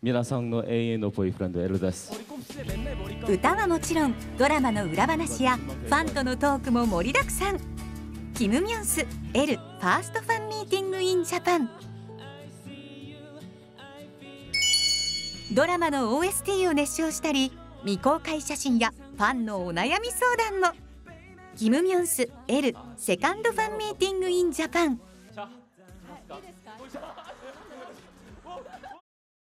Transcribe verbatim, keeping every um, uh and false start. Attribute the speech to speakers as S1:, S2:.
S1: 皆さんの永遠のボーイフレンド L です。
S2: 歌はもちろんドラマの裏話やファンとのトークも盛りだくさん。キム・ミョンス L ファーストファンミーティングインジャパン。ドラマの オーエスティー を熱唱したり、未公開写真やファンのお悩み相談も。キム・ミョンス L セカンドファンミーティングインジャパン。